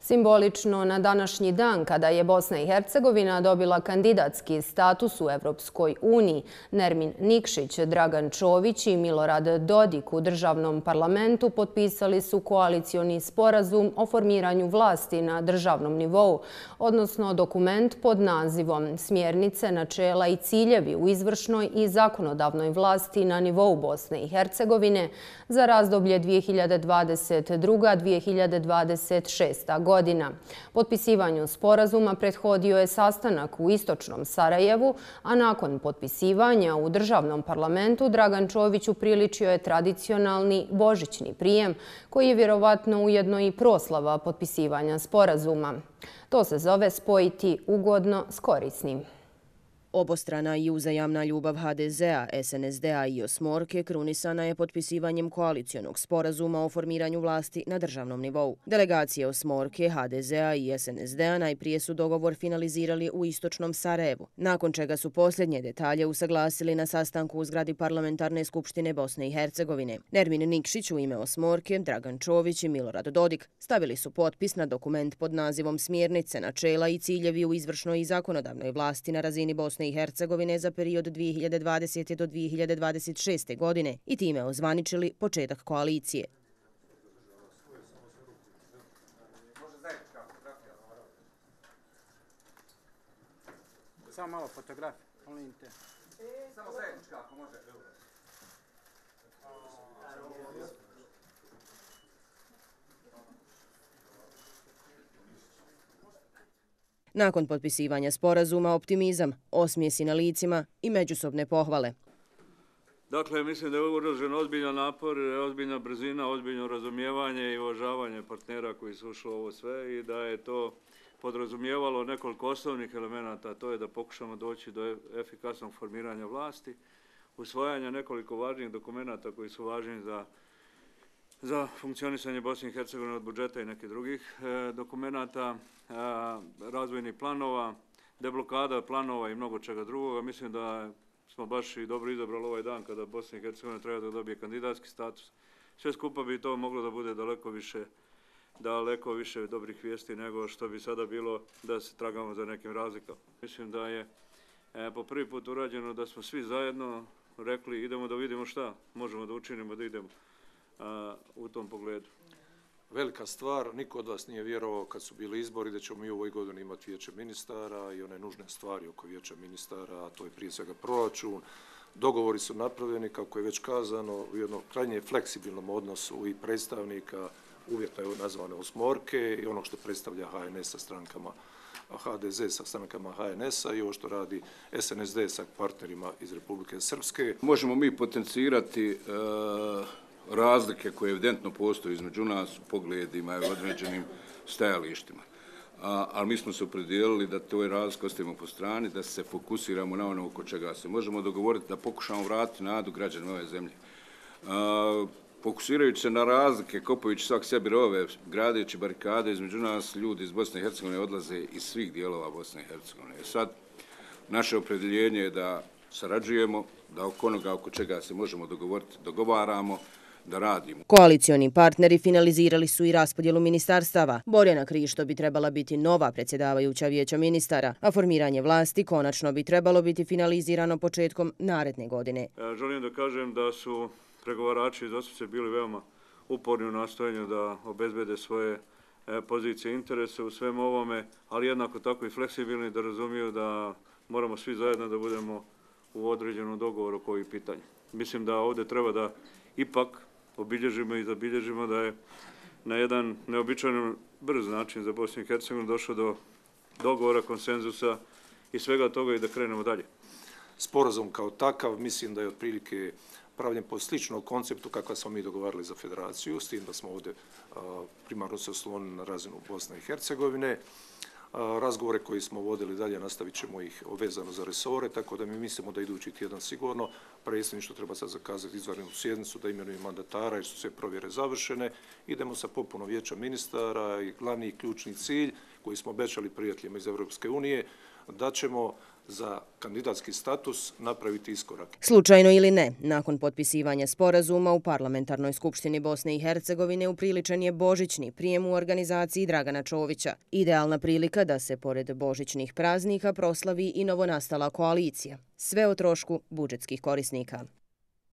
Simbolično na današnji dan, kada je Bosna i Hercegovina dobila kandidatski status u Evropskoj uniji, Nermin Nikšić, Dragan Čović i Milorad Dodik u državnom parlamentu potpisali su koalicioni sporazum o formiranju vlasti na državnom nivou, odnosno dokument pod nazivom Smjernice, načela i ciljevi u izvršnoj i zakonodavnoj vlasti na nivou Bosne i Hercegovine za razdoblje 2022-2026. godina. Potpisivanju sporazuma prethodio je sastanak u istočnom Sarajevu, a nakon potpisivanja u državnom parlamentu Dragan Čović upriličio je tradicionalni božićni prijem, koji je vjerovatno ujedno i proslava potpisivanja sporazuma. To se zove spojiti ugodno s korisnim. Obostrana i uzajamna ljubav HDZ-a, SNSD-a i Osmorke krunisana je potpisivanjem koalicionog sporazuma o formiranju vlasti na državnom nivou. Delegacije Osmorke, HDZ-a i SNSD-a najprije su dogovor finalizirali u istočnom Sarajevu, nakon čega su posljednje detalje usaglasili na sastanku u zgradi Parlamentarne skupštine Bosne i Hercegovine. Nermin Nikšić u ime Osmorke, Dragan Čović i Milorad Dodik stavili su potpis na dokument pod nazivom Smjernice, načela i ciljevi u izvršnoj i zakonodavnoj vlasti na razini Bosne i Hercegovine za period 2020. do 2026. godine i time ozvaničili početak koalicije. Samo malo fotografije, molim te. Samo zajednička, ako može. Nakon potpisivanja sporazuma optimizam, osmijesi na licima i međusobne pohvale. Dakle, mislim da je uložen ozbiljan napor, ozbiljna brzina, ozbiljno razumijevanje i uvažavanje partnera koji su ušli u ovo sve i da je to podrazumijevalo nekoliko osnovnih elemenata, to je da pokušamo doći do efikasnog formiranja vlasti, usvajanja nekoliko važnih dokumenata koji su važni za funkcionisanje Bosne i Hercegovine od budžeta i nekih drugih dokumenata, razvojnih planova, deblokada planova i mnogo čega drugoga. Mislim da smo baš i dobro izabrali ovaj dan kada Bosna i Hercegovina treba da dobije kandidatski status. Sve skupa bi to moglo da bude daleko više dobrih vijesti nego što bi sada bilo da se tragamo za nekim razlikama. Mislim da je po prvi put urađeno da smo svi zajedno rekli idemo da vidimo šta možemo da učinimo da idemo u tom pogledu. Velika stvar, niko od vas nije vjerovao kad su bili izbori da ćemo mi u ovoj godini imati vijeće ministara i one nužne stvari oko vijeća ministara, a to je prije svega proračun. Dogovori su napravljeni, kako je već kazano, u jednom krajnje fleksibilnom odnosu i predstavnika, uvjetno je nazvane Osmorke i ono što predstavlja HNS sa strankama HDZ sa strankama HNS-a i ovo što radi SNSD sa partnerima iz Republike Srpske. Možemo mi potencirati razlike koje evidentno postoje između nas u pogledima i određenim stajalištima. Ali mi smo se opredijelili da toj razlike ostavimo po strani, da se fokusiramo na ono oko čega se možemo dogovoriti, da pokušamo vratiti nadu građanima ove zemlje. Fokusirajući se na razlike, kopajući svak sebi rove, gradeći barikade između nas, ljudi iz Bosne i Hercegovine odlaze iz svih dijelova Bosne i Hercegovine. Sad, naše opredjeljenje je da sarađujemo, da oko onoga oko čega se možemo dogovoriti, dogovaramo, da radimo. Koalicioni partneri finalizirali su i raspodjelu ministarstava. Borjana Krišto bi trebala biti nova predsjedavajuća vijeća ministara, a formiranje vlasti konačno bi trebalo biti finalizirano početkom naredne godine. Želim da kažem da su pregovarači iz Osmice bili veoma uporni u nastojanju da obezbede svoje pozicije i interese u svem ovome, ali jednako tako i fleksibilni da razumiju da moramo svi zajedno da budemo u određenom dogovoru oko ovih pitanja. Mislim da ovdje treba da ipak obilježimo i zabilježimo da je na jedan neobičajan brz način za Bosnu i Hercegovinu došlo do dogovora, konsenzusa i svega toga i da krenemo dalje. Sporazum kao takav mislim da je otprilike pravljen po sličnom konceptu kakva smo mi dogovarali za federaciju, s tim da smo ovdje primarno se oslonili na razinu Bosne i Hercegovine. Razgovore koji smo vodili dalje nastavit ćemo ih vezano za resore, tako da mi mislimo da idući tjedan sigurno predsjedništvo treba sad zakazati izvanrednu sjednicu da imenuje mandatara jer su sve provjere završene. Idemo sa popunom vijeća ministara i glavni i ključni cilj koji smo obećali prijateljima iz Europske unije da ćemo za kandidatski status napraviti iskorak. Slučajno ili ne, nakon potpisivanja sporazuma u Parlamentarnoj skupštini Bosne i Hercegovine upriličen je božićni prijem u organizaciji Dragana Čovića. Idealna prilika da se pored božićnih praznika proslavi i novonastala koalicija. Sve o trošku budžetskih korisnika.